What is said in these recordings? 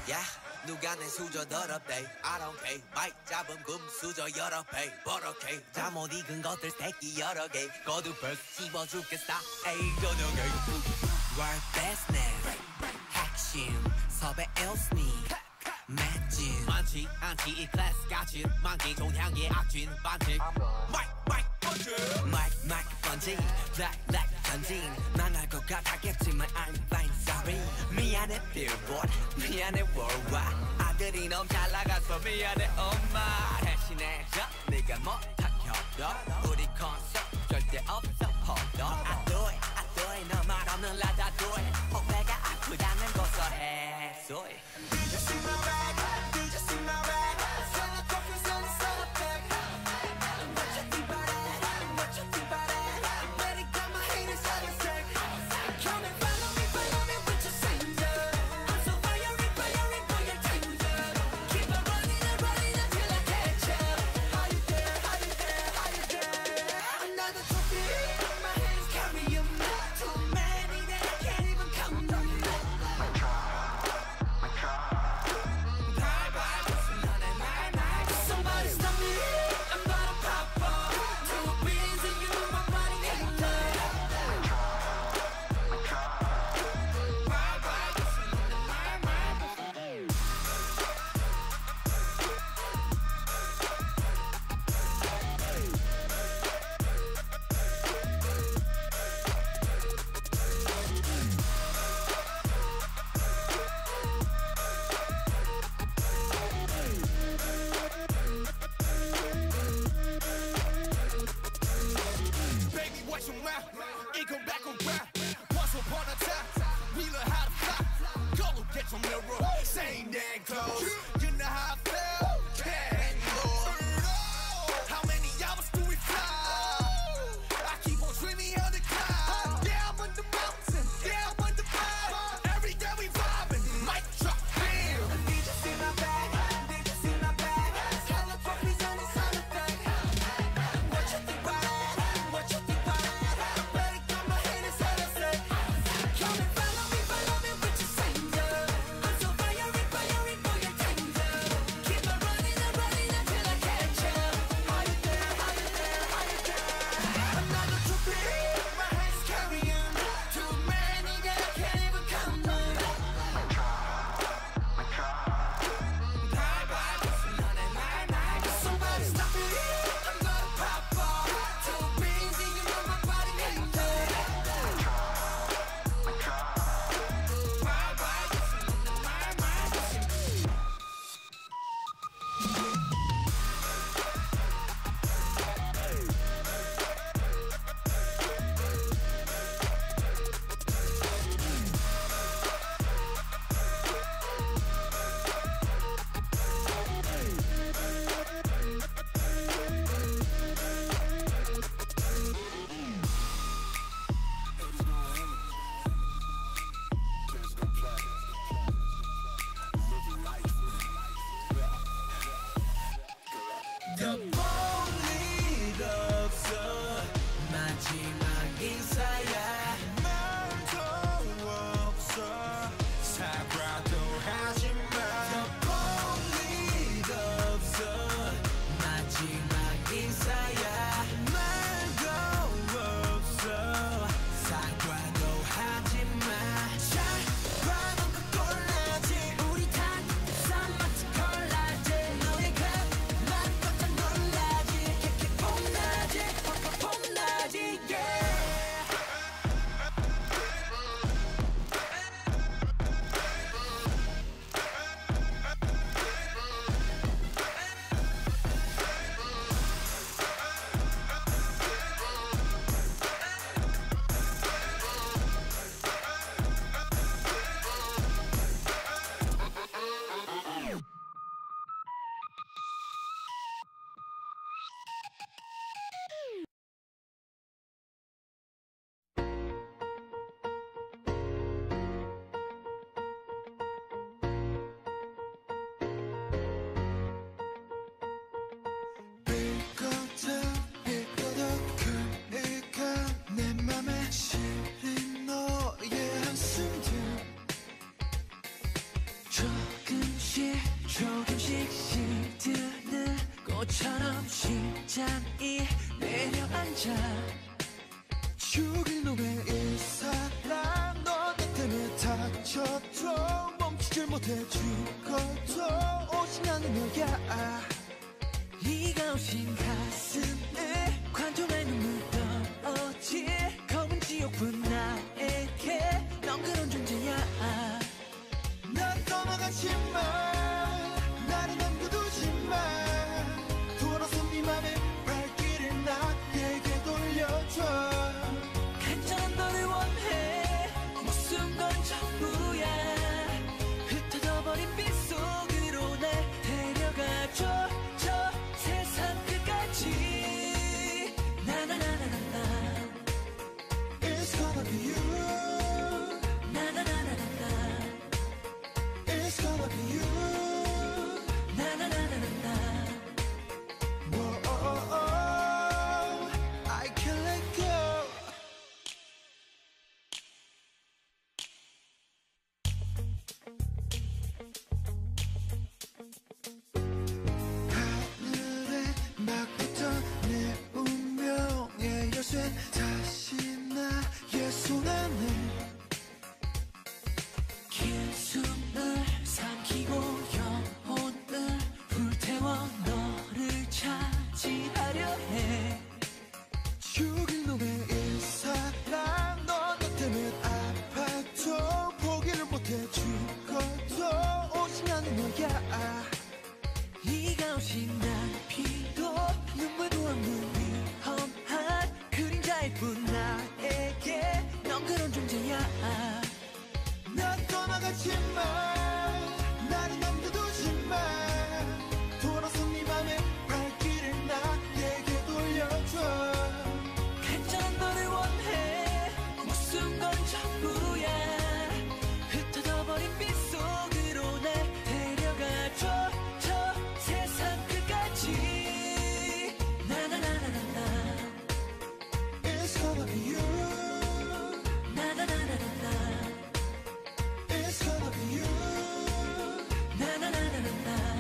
Yeah, 누가 내 수저 더럽대 I don't care 마이크 잡음 금수저 여러 배 버럭해 잠못 익은 것들 새끼 여러 개 거두벌 씹어 죽겠어 에이 저녁에 World business 핵심 섭외 일스니 맷진 많지 않지 이 클래스 같이 만기 종향의 악진 반칙 마이크 번지 black 전진 망할 것 같았겠지만 I'm fine sorry 미안해 billboard 미안해 worldwide 아들이 너무 잘 나가서 미안해 엄마 대신해줘 네가 못한 협력 우리 콘서트 절대 없어 hold I do it 너 말 없는 라다 do it 후배가 아프다면 고소해 so it Did you see my bag? Did you see my bag? Sell a coffee, sell a bag What you think about it? What you think about it? Let it got my haters on the sick Come and follow me with your stranger I'm so fiery for your danger Keep on running until I catch you How you dare, how you dare, how you dare Another trophy in my hands carry you Too many that I can't even count them Somebody stop me, I'm about to pop off Two beans and you know my body ain't done Baby, watch your mouth, it come back around Once upon a time, we learned how to fly Go look at your mirror, same damn clothes You know how I feel, can't lose How many hours do we fly? I keep on dreaming of the cloud Down on the mountain, down on the vibe Every day we vibing, mic drop, bam Did you see my bag? Did you see my bag? Color trophies and it's on the thing What you think about it? What you think about it? Better got my haters on the sick Come and follow me with your stranger I'm so fiery for your danger 조금씩 시드는 꽃처럼 심장이 내려앉아 죽일 놈의 이 사랑 너 때문에 다쳐도 멈추질 못해 죽어도 오신 않으며야 네가 오신 가슴에 관통할 눈물 떨어질 검은 지옥뿐 나에게 넌 그런 존재야. 난 떠나가지마 나를 남겨두지마 돌아서 네 맘의 발길을 나에게 돌려줘 간절한 너를 원해 무슨 건 전부야 흩어져버린 빛 속으로 날 데려가줘 저 세상 끝까지 나나나나나 It's gonna be you It's gonna be you. Na na na na na na. Whoa, oh, oh, I can't let go. 하늘에 막 붙던 내 운명의 열쇠 다시 나의 손 안에 긴 숨을 삼키고 영혼을 불태워 너를 차지하려 해 죽일 놈의 이 사랑 너 때문에 아파도 포기를 못해 죽어도 오신 않으며야 네가 오신 날 피도 눈물도 없는 위험한 그림자일 뿐 나에게 넌 그런 존재야. 난 떠나가지마 나를 남겨두지마 돌아서 네 맘의 발길을 나에게 돌려줘 간절한 너를 원해 무슨 건 전부야 흩어져버린 빛 속으로 날 데려가줘 저 세상 끝까지 나나나나나 It's gonna be you 나나나나나 It's gonna be you 나나나나나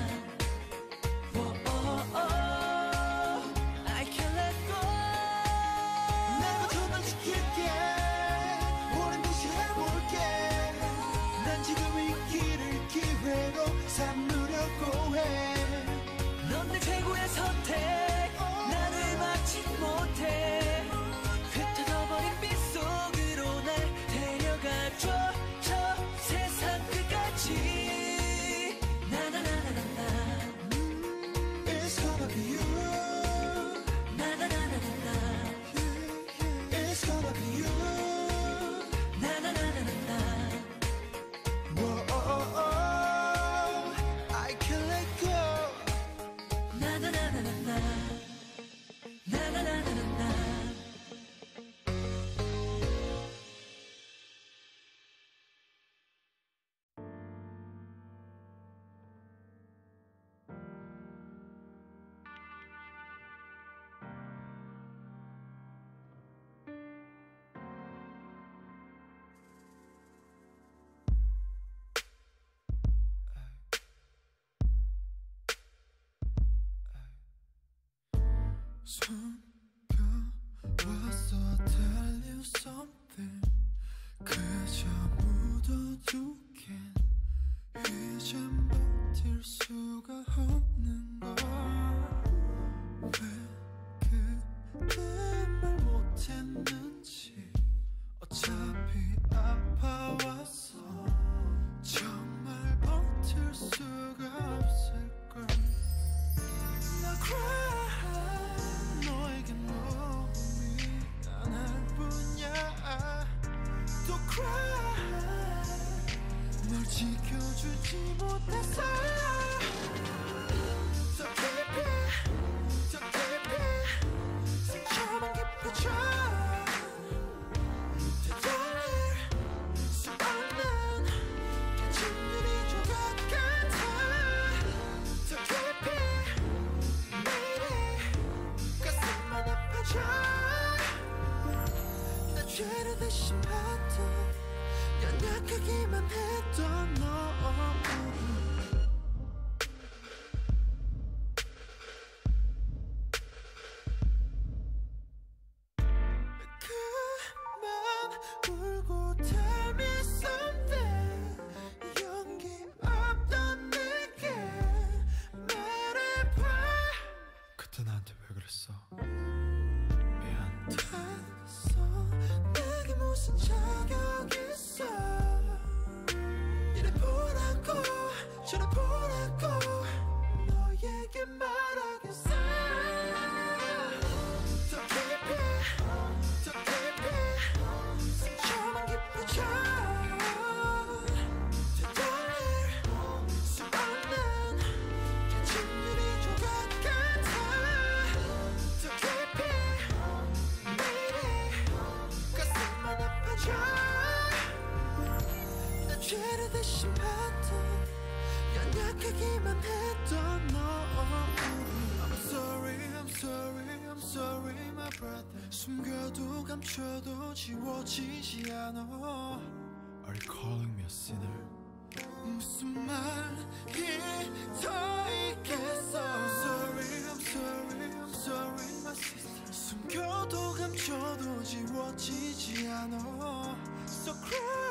I can't let go 내가 정말 지킬게 오랜 무시해볼게 난 지금 이 길을 기회로 삼으려고 해 넌 내 최고의 선택 나를 막지 못해 흩어져버린 빛 속으로 날 데려가줘 저 세상 끝까지 나나나나나 It's gonna be you 나나나나나 It's gonna be you 나나나나나 Whoa, oh, oh, I can't let go 나나나나나 나나나나나 숨겨왔어 tell you something 그저 묻어두긴 이젠 버틸 수가 없는 걸 왜 그때 말 못했는지 어차피 아파왔어 정말 버틸 수가 없을걸 나 cry 너의 숨겨도 감춰도 지워지지 않아. Are you calling me a sinner? 무슨 말이 더 있겠어. Sorry, I'm sorry, I'm sorry, my sister. 숨겨도 감춰도 지워지지 않아. So cry.